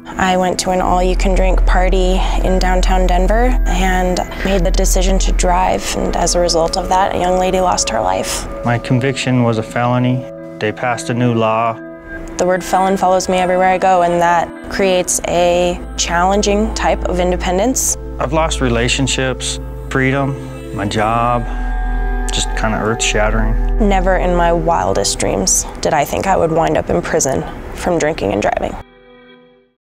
I went to an all-you-can-drink party in downtown Denver and made the decision to drive, and as a result of that, a young lady lost her life. My conviction was a felony. They passed a new law. The word felon follows me everywhere I go, and that creates a challenging type of independence. I've lost relationships, freedom, my job, just kind of earth-shattering. Never in my wildest dreams did I think I would wind up in prison from drinking and driving.